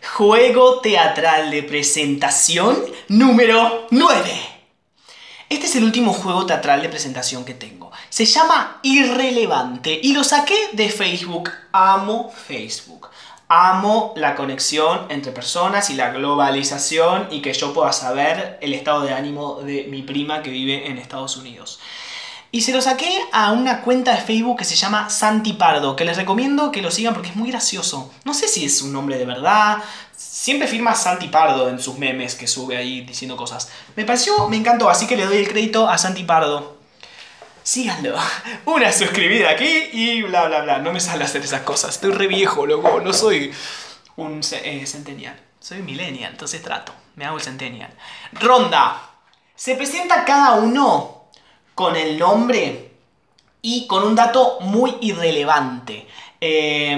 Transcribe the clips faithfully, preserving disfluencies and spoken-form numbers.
Juego teatral de presentación número nueve. Este es el último juego teatral de presentación que tengo. Se llama Irrelevante y lo saqué de Facebook. Amo Facebook. Amo la conexión entre personas y la globalización y que yo pueda saber el estado de ánimo de mi prima que vive en Estados Unidos. Y se lo saqué a una cuenta de Facebook que se llama Santi Pardo, que les recomiendo que lo sigan porque es muy gracioso. No sé si es un nombre de verdad. Siempre firma Santi Pardo en sus memes que sube ahí diciendo cosas. Me pareció, me encantó, así que le doy el crédito a Santi Pardo. Síganlo. Una suscribida aquí y bla bla bla. No me sale hacer esas cosas. Estoy re viejo, loco. No soy un eh, centennial. Soy millennial, entonces trato. Me hago el centennial. Ronda. Se presenta cada uno con el nombre y con un dato muy irrelevante. Eh,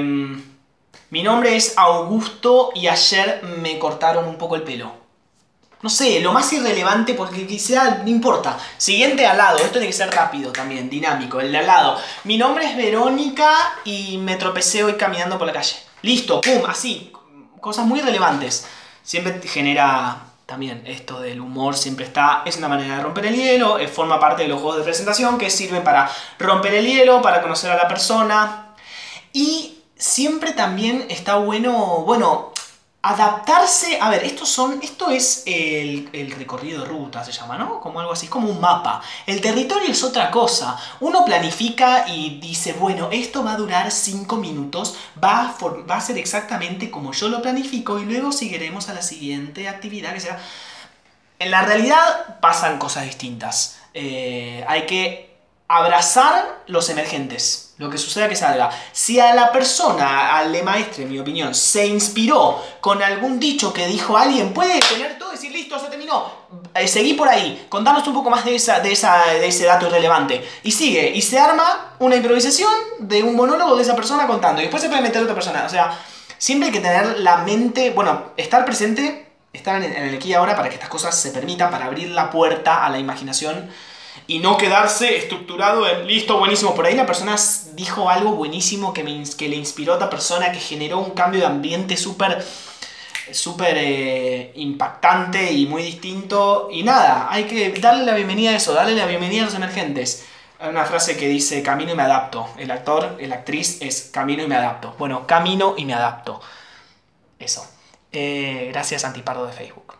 mi nombre es Augusto y ayer me cortaron un poco el pelo. No sé, lo más irrelevante porque quizá no importa. Siguiente al lado, esto tiene que ser rápido también, dinámico. El de al lado. Mi nombre es Verónica y me tropecé hoy caminando por la calle. Listo, pum, así. Cosas muy relevantes. Siempre genera también esto del humor, siempre está. Es una manera de romper el hielo, forma parte de los juegos de presentación que sirven para romper el hielo, para conocer a la persona. Y siempre también está bueno, bueno, adaptarse. A ver, estos son, esto es el, el recorrido de ruta, se llama, ¿no? Como algo así, como un mapa. El territorio es otra cosa. Uno planifica y dice, bueno, esto va a durar cinco minutos, va a, for, va a ser exactamente como yo lo planifico y luego seguiremos a la siguiente actividad que será. En la realidad pasan cosas distintas. Eh, hay que abrazar los emergentes, lo que suceda que salga. Si a la persona, al maestre, en mi opinión, se inspiró con algún dicho que dijo alguien, puede tener todo y decir, listo, se terminó, eh, seguí por ahí, contanos un poco más de, esa, de, esa, de ese dato irrelevante. Y sigue, y se arma una improvisación de un monólogo de esa persona contando, y después se puede meter otra persona. O sea, siempre hay que tener la mente, bueno, estar presente, estar en, en el aquí y ahora para que estas cosas se permitan, para abrir la puerta a la imaginación y no quedarse estructurado en listo, buenísimo. Por ahí la persona dijo algo buenísimo que, me, que le inspiró a otra persona, que generó un cambio de ambiente súper súper eh, impactante y muy distinto. Y nada, hay que darle la bienvenida a eso, darle la bienvenida a los emergentes. Hay una frase que dice, camino y me adapto. El actor, la actriz es camino y me adapto. Bueno, camino y me adapto. Eso. Eh, gracias, Santi Pardo de Facebook.